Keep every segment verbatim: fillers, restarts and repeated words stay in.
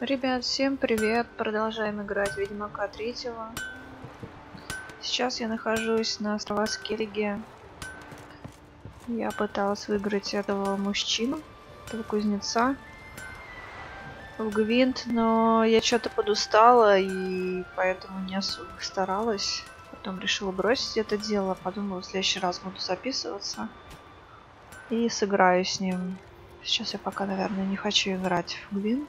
Ребят, всем привет! Продолжаем играть Ведьмака третьего. Сейчас я нахожусь на острове Скеллиге. Я пыталась выиграть этого мужчину, этого кузнеца в Гвинт, но я что-то подустала и поэтому не особо старалась. Потом решила бросить это дело, подумала, в следующий раз буду записываться и сыграю с ним. Сейчас я пока, наверное, не хочу играть в Гвинт.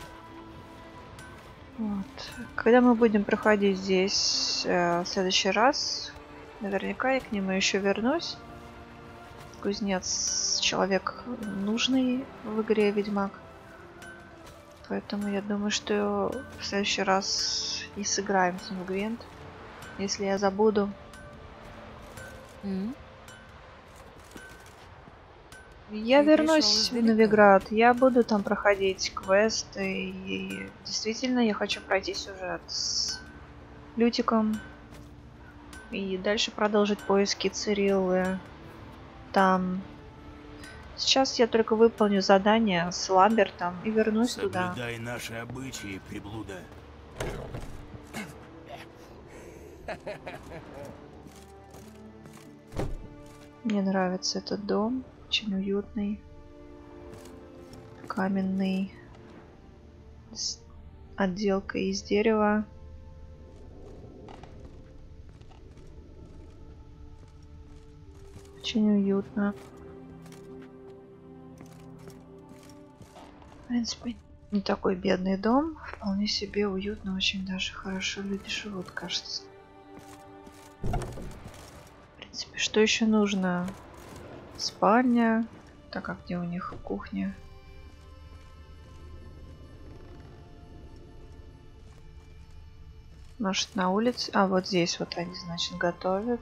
Вот. Когда мы будем проходить здесь э, в следующий раз, наверняка я к нему еще вернусь. Кузнец человек нужный в игре Ведьмак. Поэтому я думаю, что в следующий раз и сыграем с ним в Гвинт. Если я забуду. Mm. Я Ты вернусь в издалека? Новиград. Я буду там проходить квесты. И действительно я хочу пройти сюжет с Лютиком. И дальше продолжить поиски Цириллы. Там. Сейчас я только выполню задание с Ламбертом и вернусь туда. Соблюдай наши обычаи, приблуда. Мне нравится этот дом. Очень уютный. Каменный. С отделкой из дерева. Очень уютно. В принципе, не такой бедный дом. Вполне себе уютно, очень даже хорошо люди живут, кажется. В принципе, что еще нужно? Спальня. Так, а где у них кухня? Может, на улице? А, вот здесь вот они, значит, готовят.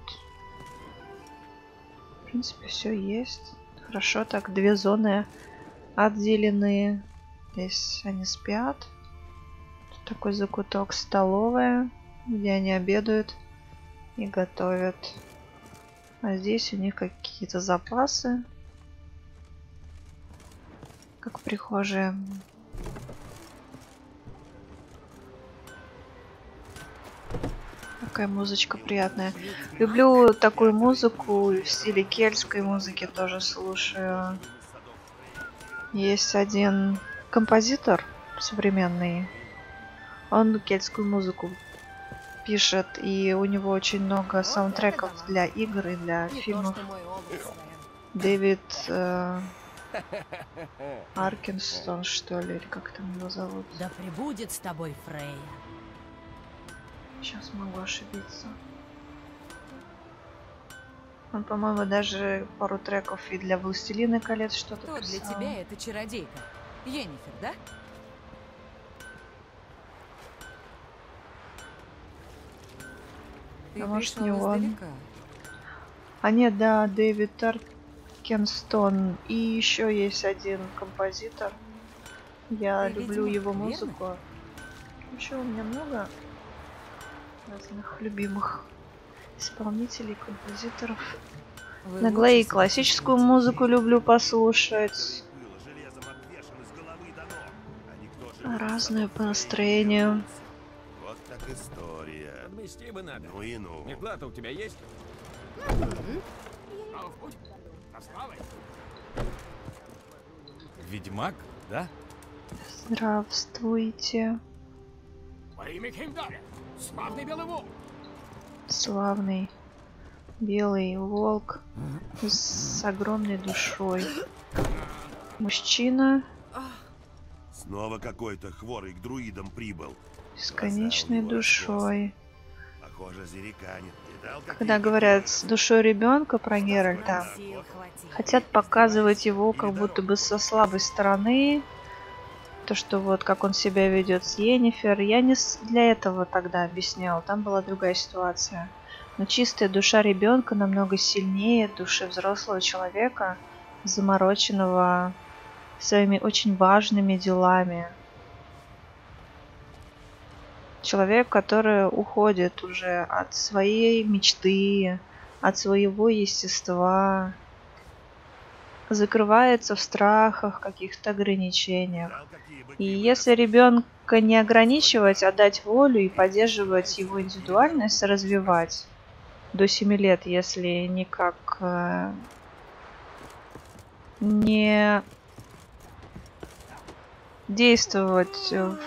В принципе, все есть. Хорошо, так, две зоны отделены. Здесь они спят. Тут такой закуток, столовая, где они обедают и готовят. А здесь у них какие-то запасы. Как прихожая. Такая музычка приятная. Люблю такую музыку в стиле кельтской музыки, тоже слушаю. Есть один композитор современный. Он кельтскую музыку пишет, и у него очень много саундтреков для игр и для фильмов. Дэвид э, Аркинстон, что ли, или как там его зовут? Да пребудет с тобой Фрейя. Сейчас могу ошибиться. Он, по-моему, даже пару треков и для Властелина колец что-то Кто для писал. тебя эта чародейка? Йеннифер, да? Ты А может, пришел не он. издалека? А нет, да, Дэвид Аркинстон. И еще есть один композитор. Я Ты люблю ведьмак, его верно? музыку. Еще у меня много разных любимых исполнителей, композиторов. Вы На лучше Глэй себя классическую чувствуете? музыку люблю послушать. Было железом обвешан с головы до ног. А никто же Разную по настроению. Вот так история. Подмести бы надо. Ну и ну. Метла-то у тебя есть? Снова в путь? Со славой? Ведьмак, да? Здравствуйте, Во имя Хеймдаля! Славный белый волк! славный белый волк с огромной душой. Мужчина Снова какой-то хворый к друидам прибыл. с конечной душой. Похоже, зериканит. Видал, какие Когда говорят с душой ребенка про Геральта, Сил хватило. хотят показывать его как будто бы со слабой стороны. То, что вот как он себя ведет с Йеннифер. Я не с- для этого тогда объяснял. Там была другая ситуация. Но чистая душа ребенка намного сильнее души взрослого человека, замороченного своими очень важными делами. Человек, который уходит уже от своей мечты, от своего естества. закрывается в страхах, каких-то ограничениях. И если ребенка не ограничивать, а дать волю и поддерживать его индивидуальность, развивать до семи лет, если никак э, не действовать в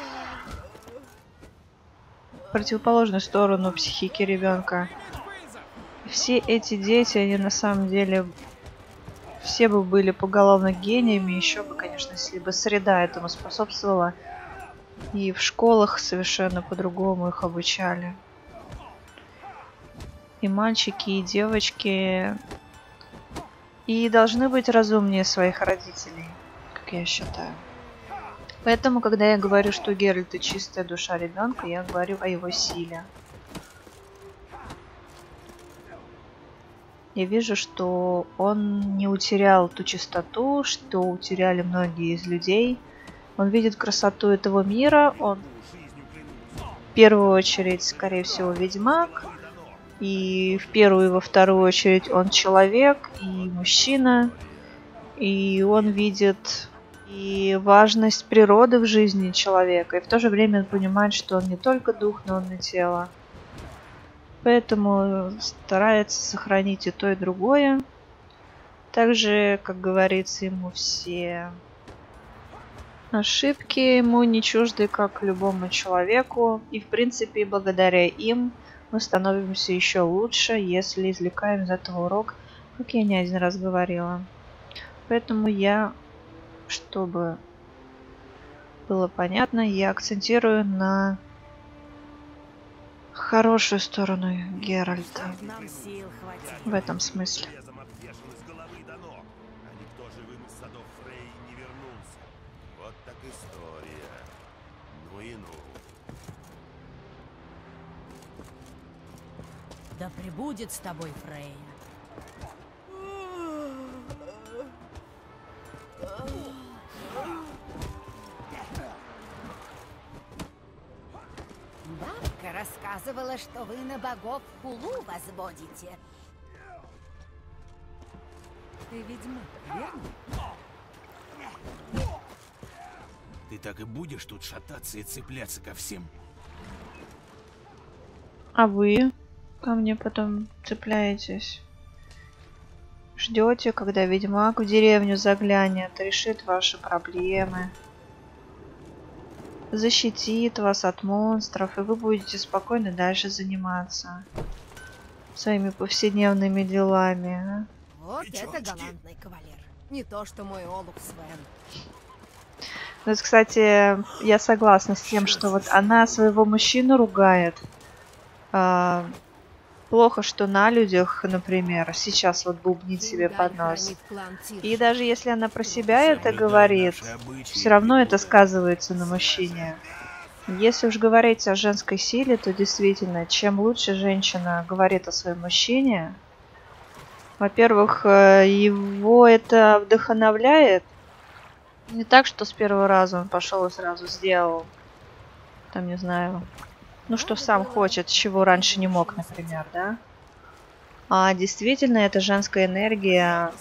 противоположную сторону психики ребенка, все эти дети, они на самом деле все бы были поголовно гениями, еще бы, конечно, если бы среда этому способствовала, и в школах совершенно по-другому их обучали. И мальчики, и девочки, и должны быть разумнее своих родителей, как я считаю. Поэтому, когда я говорю, что Геральт — это чистая душа ребенка, я говорю о его силе. Я вижу, что он не утерял ту чистоту, что утеряли многие из людей. Он видит красоту этого мира. Он в первую очередь, скорее всего, ведьмак. И в первую и во вторую очередь он человек и мужчина. И он видит и важность природы в жизни человека. И в то же время он понимает, что он не только дух, но он и тело. Поэтому старается сохранить и то, и другое. Также, как говорится, ему все ошибки ему не чужды, как любому человеку. И, в принципе, благодаря им мы становимся еще лучше, если извлекаем из этого урок, как я не один раз говорила. Поэтому я, чтобы было понятно, я акцентирую на хорошую сторону Геральта Нам сил хватит. в этом смысле. Железом обвешан с головы до ног, а никто живым из садов Фрей не вернулся. Вот так история. Ну и ну. Да пребудет с тобой Фрейя. Бабка рассказывала, что вы на богов хулу возводите. Ты ведьмак, верно? Ты так и будешь тут шататься и цепляться ко всем? А вы ко мне потом цепляетесь? Ждете, когда ведьмак в деревню заглянет, решит ваши проблемы, защитит вас от монстров, и вы будете спокойно дальше заниматься своими повседневными делами. А? Вот Печёночки. это галантный кавалер. Не то, что мой олух Свен. Ну, это, кстати, я согласна с тем, что вот она своего мужчину ругает. А, плохо, что на людях, например, сейчас вот бубнит себе под нос. И даже если она про себя это говорит, все равно это сказывается на мужчине. Если уж говорить о женской силе, то действительно, чем лучше женщина говорит о своем мужчине, во-первых, его это вдохновляет. Не так, что с первого раза он пошел и сразу сделал. Там, не знаю, ну что сам хочет, чего раньше не мог, например, да? А действительно, эта женская энергия,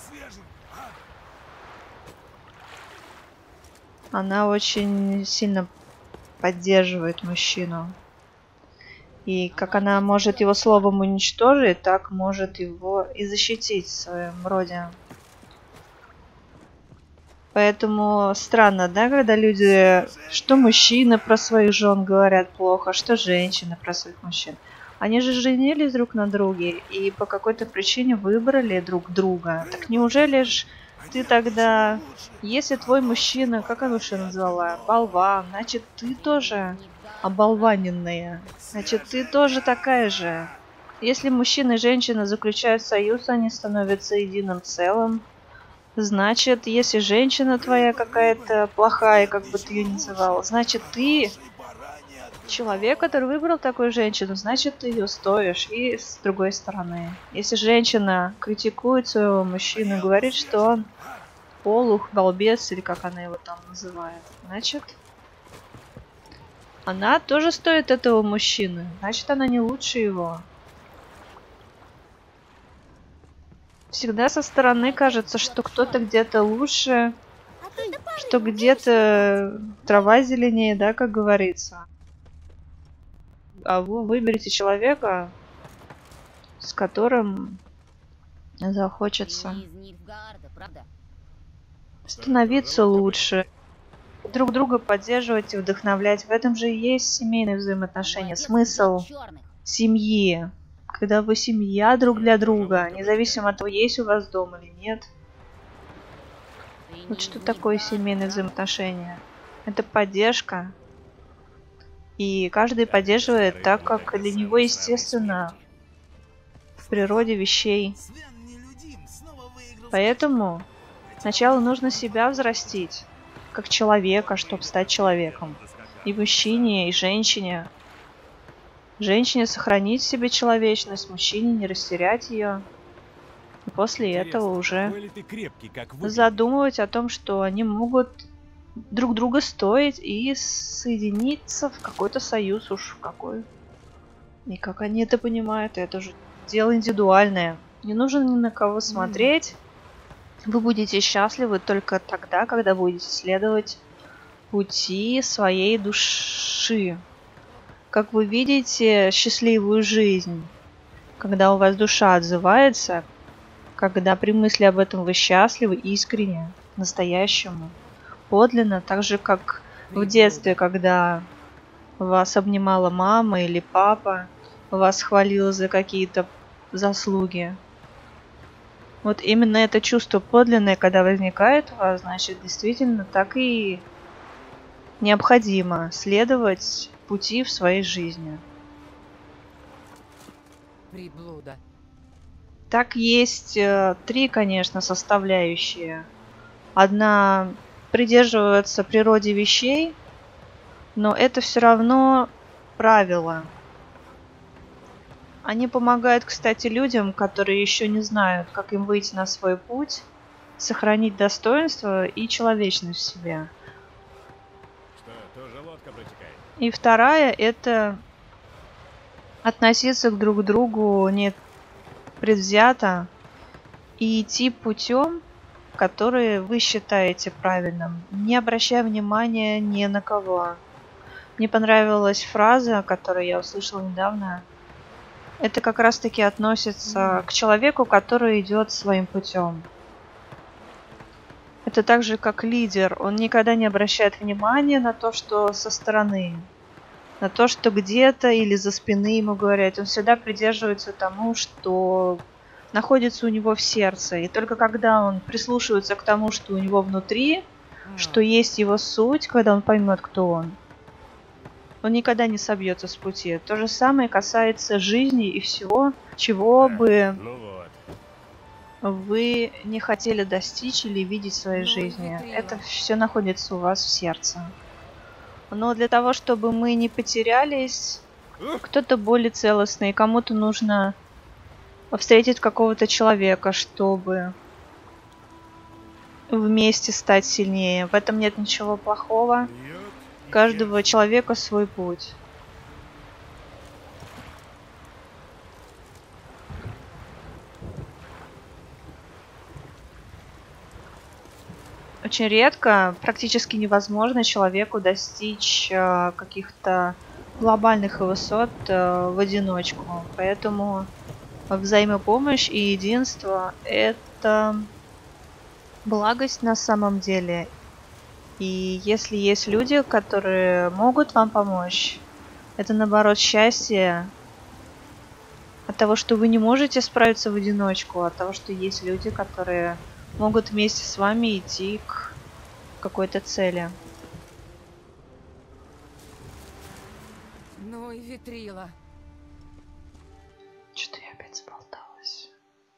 она очень сильно поддерживает мужчину. И как она может его словом уничтожить, так может его и защитить в своем роде. Поэтому странно, да, когда люди, что мужчины про своих жен говорят плохо, что женщины про своих мужчин. Они же женились друг на друге и по какой-то причине выбрали друг друга. Так неужели ж ты тогда, если твой мужчина, как она его назвала, болван, значит ты тоже оболваненная, значит ты тоже такая же. Если мужчина и женщина заключают союз, они становятся единым целым. Значит, если женщина твоя какая-то плохая, как бы ты ее ни называла, значит ты человек, который выбрал такую женщину, значит ты ее стоишь. И с другой стороны, если женщина критикует своего мужчину и говорит, что он олух, балбес, или как она его там называет, значит она тоже стоит этого мужчины. Значит, она не лучше его. Всегда со стороны кажется, что кто-то где-то лучше, что где-то трава зеленее, да, как говорится. А вы выберете человека, с которым захочется Ты не из Нильфгаарда, правда? становиться лучше, друг друга поддерживать и вдохновлять. В этом же и есть семейные взаимоотношения. Твой отец Смысл убил черных. семьи. Когда вы семья друг для друга, независимо от того, есть у вас дом или нет. Ты не Вот из что такое Нильфгаарда, семейные правда? взаимоотношения? Это поддержка. И каждый поддерживает так, как для него естественно в природе вещей. Поэтому сначала нужно себя взрастить, как человека, чтобы стать человеком. И мужчине, и женщине. Женщине сохранить в себе человечность, мужчине не растерять ее. И после этого уже Какой ли ты крепкий, как выглядишь? задумывать о том, что они могут друг друга стоить и соединиться в какой-то союз уж в какой. И как они это понимают, это же дело индивидуальное. Не нужно ни на кого смотреть. Вы будете счастливы только тогда, когда будете следовать пути своей души. Как вы видите счастливую жизнь, когда у вас душа отзывается, когда при мысли об этом вы счастливы искренне, настоящему, подлинно, так же как в детстве, когда вас обнимала мама или папа, вас хвалил за какие-то заслуги. Вот именно это чувство подлинное, когда возникает у вас, значит, действительно так и необходимо следовать пути в своей жизни. Приблуда. Так есть э, три, конечно, составляющие. Одна придерживаться природе вещей, но это все равно правила. Они помогают, кстати, людям, которые еще не знают, как им выйти на свой путь, сохранить достоинство и человечность в себе. Что, тоже лодка протекает? И вторая – это относиться к друг другу не предвзято и идти путем, который вы считаете правильным, не обращая внимания ни на кого. Мне понравилась фраза, которую я услышала недавно. Это как раз-таки относится к человеку, который идет своим путем. Это так же, как лидер. Он никогда не обращает внимания на то, что со стороны, на то, что где-то или за спины ему говорят. Он всегда придерживается тому, что находится у него в сердце. И только когда он прислушивается к тому, что у него внутри, что есть его суть, когда он поймет, кто он, он никогда не собьется с пути. То же самое касается жизни и всего, чего бы Ну вот. вы не хотели достичь или видеть в своей Ну, жизни. Витрила. Это все находится у вас в сердце. Но для того, чтобы мы не потерялись, кто-то более целостный, кому-то нужно встретить какого-то человека, чтобы вместе стать сильнее. В этом нет ничего плохого. У каждого человека свой путь. Очень редко, практически невозможно человеку достичь э, каких-то глобальных высот э, в одиночку. Поэтому взаимопомощь и единство – это благость на самом деле. И если есть люди, которые могут вам помочь, это наоборот счастье от того, что вы не можете справиться в одиночку, от того, что есть люди, которые могут вместе с вами идти к какой-то цели. Ну и Витрила. Что-то я опять заболталась.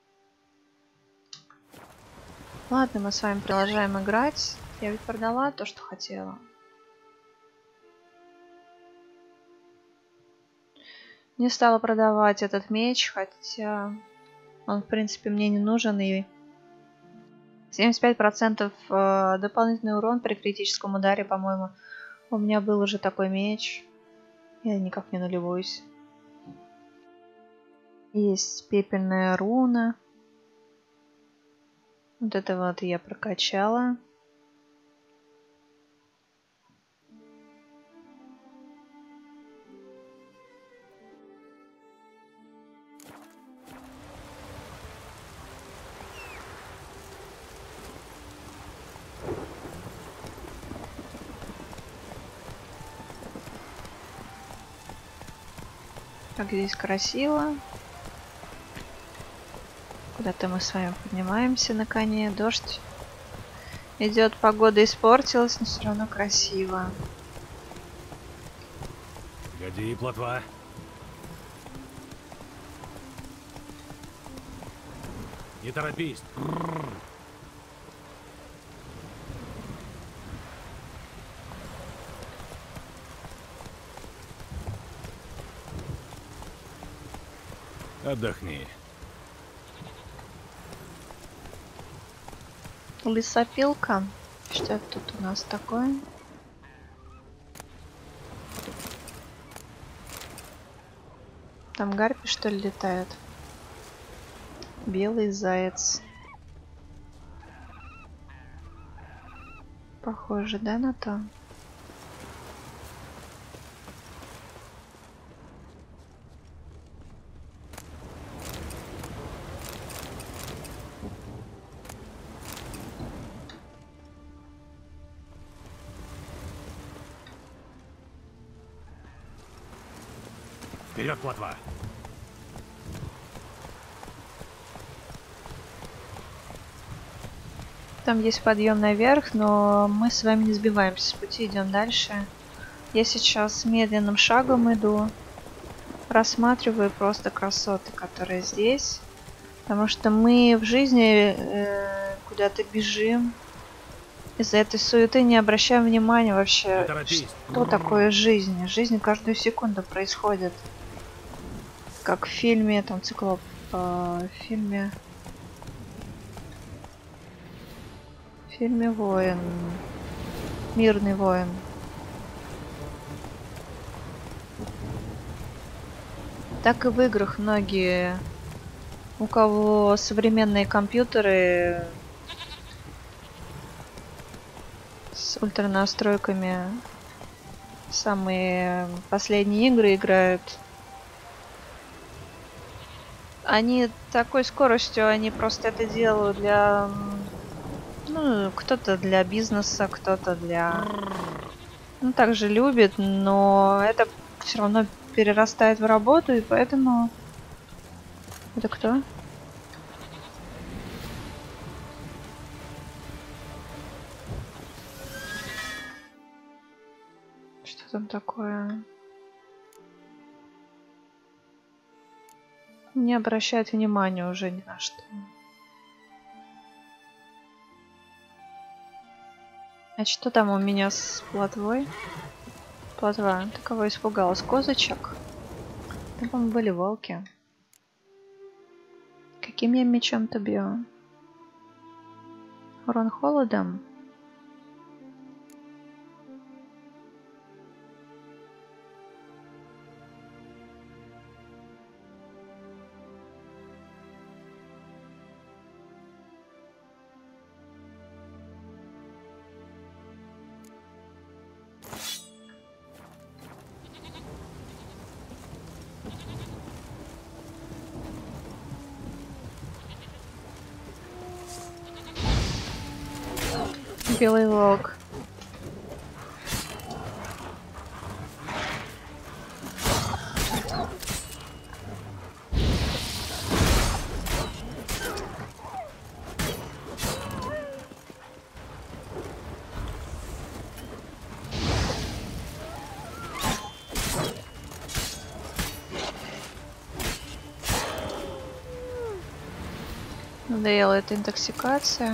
Ладно, мы с вами продолжаем играть. Я ведь продала то, что хотела. Не стала продавать этот меч, хотя он, в принципе, мне не нужен. И семьдесят пять процентов дополнительный урон при критическом ударе, по-моему. У меня был уже такой меч. Я никак не налюбуюсь. Есть пепельная руна. Вот это вот я прокачала. Как здесь красиво. Куда-то мы с вами поднимаемся на коне. Дождь идет, погода испортилась, но все равно красиво. Годи, плотва. Не торопись. Отдохни. Лесопилка. Что это тут у нас такое? Там гарпи, что ли, летают? Белый заяц. Похоже, да, на то? Вперед, плотва. Там есть подъем наверх, но мы с вами не сбиваемся с пути, идем дальше. Я сейчас медленным шагом иду, рассматриваю просто красоты, которые здесь, потому что мы в жизни э, куда-то бежим, из-за этой суеты не обращаем внимания вообще, что такое жизнь. Жизнь каждую секунду происходит, как в фильме, там циклоп, э, в фильме. В фильме «Воин». Мирный воин. Так и в играх многие, у кого современные компьютеры с ультранастройками, самые последние игры играют. Они такой скоростью, они просто это делают для... Ну, кто-то для бизнеса, кто-то для... Ну, также любит, но это все равно перерастает в работу, и поэтому... Это кто? Что там такое? Не обращает внимания уже ни на что. А что там у меня с плотвой? Плотва. Ты кого испугалась? Козочек? Там, по-моему, были волки. Каким я мечом-то бью? Урон холодом? Белый волк. Надоела эта интоксикация.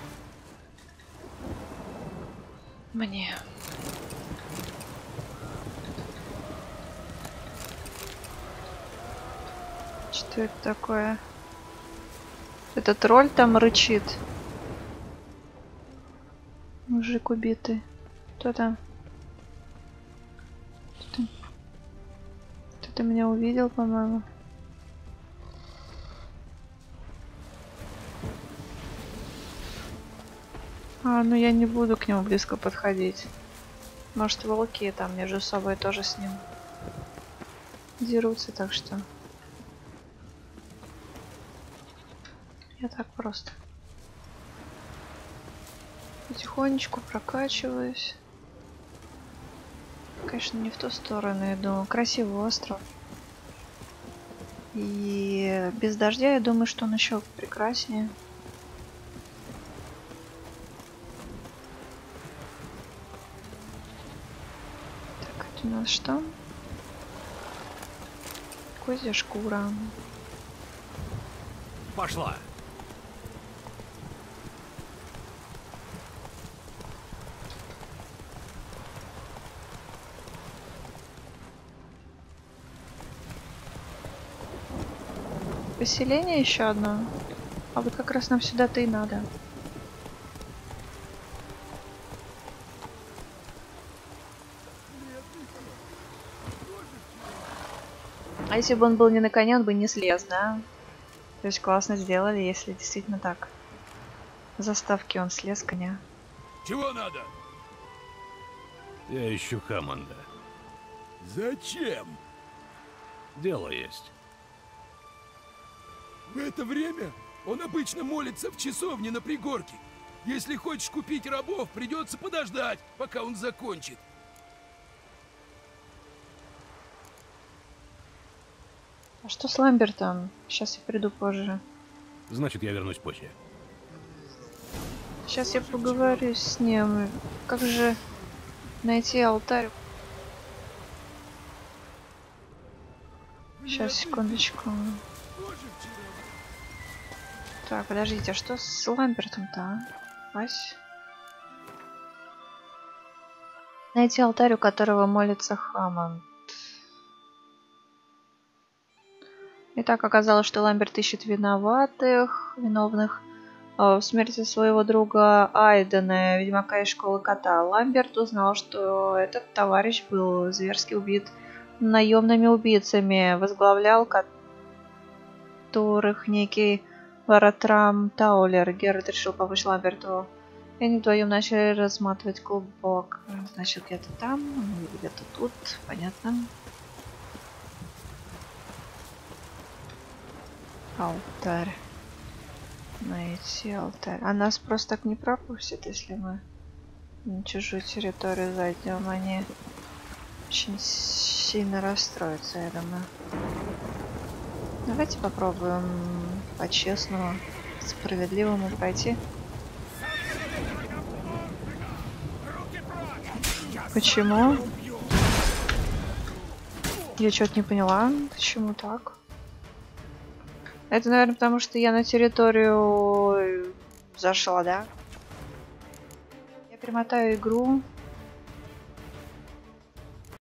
Мне. Что это такое? Это тролль там рычит. Мужик убитый. Кто там? Кто-то, Кто-то меня увидел, по-моему. А, ну я не буду к нему близко подходить. Может, волки там между собой тоже с ним дерутся, так что... Я так просто. Потихонечку прокачиваюсь. Конечно, не в ту сторону иду. Красивый остров. И без дождя, я думаю, что он еще прекраснее. Так, это у нас что? Козья шкура. Пошла. Поселение еще одно. А вот как раз нам сюда-то и надо. А если бы он был не на коне, он бы не слез, да? То есть классно сделали, если действительно так. Заставки он слез с коня. Чего надо? Я ищу Хаммонда. Зачем? Дело есть. В это время он обычно молится в часовне на пригорке. Если хочешь купить рабов, придется подождать, пока он закончит. А что с Ламбертом? Сейчас я приду позже. Значит, я вернусь позже. Сейчас я поговорю с ним. Как же найти алтарь? Сейчас, секундочку. Так, подождите, а что с Ламбертом-то, а? Вась? Найти алтарь, у которого молится Хаммонд. Итак, оказалось, что Ламберт ищет виноватых, виновных в смерти своего друга Айдена, ведьмака из школы кота. Ламберт узнал, что этот товарищ был зверски убит наемными убийцами, возглавлял которых некий Варатрам Таулер. Геральт решил помочь Ламберту. И они вдвоем начали разматывать клубок. Значит, где-то там, где-то тут, понятно. Алтарь. Найти алтарь. А нас просто так не пропустят, если мы на чужую территорию зайдем. Они очень сильно расстроятся, я думаю. Давайте попробуем по-честному, справедливому пройти. Почему? Я что-то не поняла. Почему так? Это, наверное, потому что я на территорию зашла, да? Я перемотаю игру.